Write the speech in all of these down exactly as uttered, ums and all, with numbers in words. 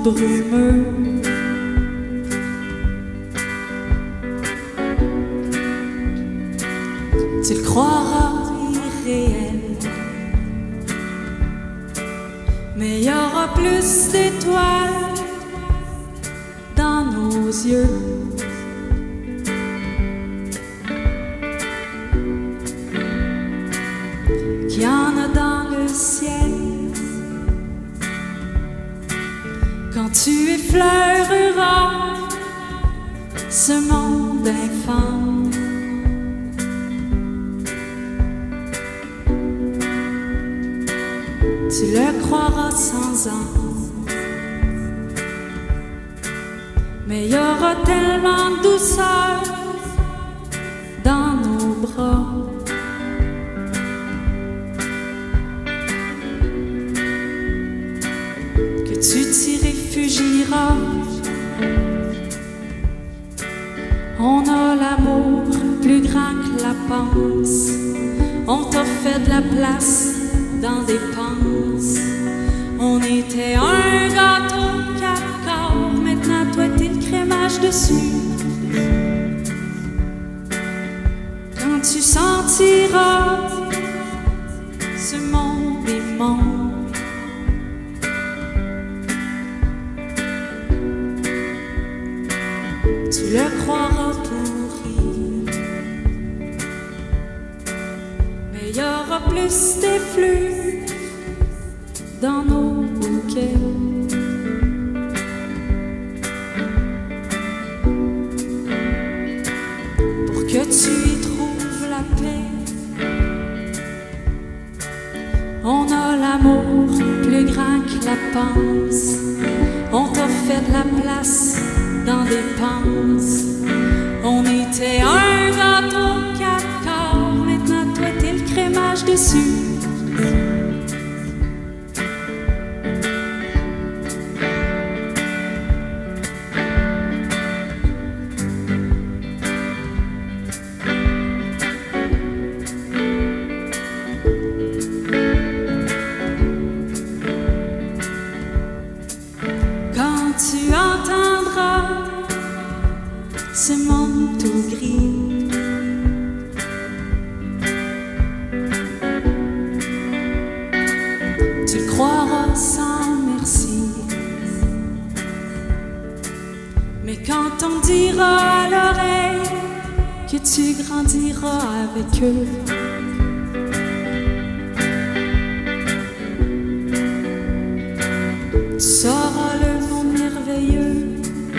brumeux. Tu le croiras irréel, mais il y aura plus d'étoiles dans nos yeux qu'il y en a dans le ciel. Quand tu effleureras ce monde infâme, tu le croiras sans âme, mais il y aura tellement de douceur dans nos bras que tu t'y réfugieras. On a l'amour plus grand que la panse, on t'a fait de la place dans des penses. On était un gâteau quatre corps, maintenant toi t'es le crémage dessus. Quand tu sentiras ce monde immonde, tu le croiras pourri, mais il y aura plus d'effluves dans nos bouquets. Pour que tu y trouves la paix, on a l'amour plus grand que la panse, on t'a fait de la place dans des penses. On était un gâteau quatre corps, maintenant toi t'es le crémage dessus. Quand tu entendras ce monde tout gris, tu le croiras sans merci, mais quand on dira à l'oreille que tu grandiras avec eux, tu sauras le monde merveilleux.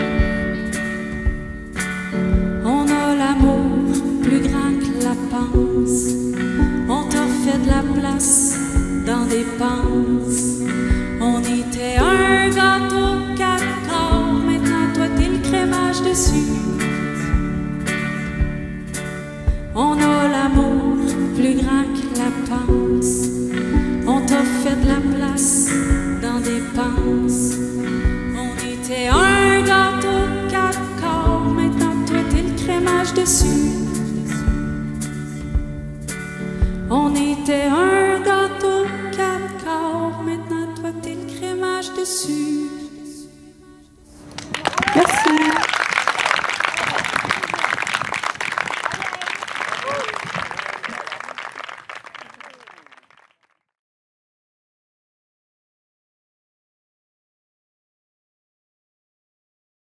On a l'amour plus grand que la panse, on t'a fait de la place dans des penses. On était un gâteau quatre corps, maintenant toi t'es le crémage dessus. On a l'amour plus grand que la panse, on t'a fait de la place dans des penses. On était un gâteau quatre corps, maintenant toi t'es le crémage dessus. On était un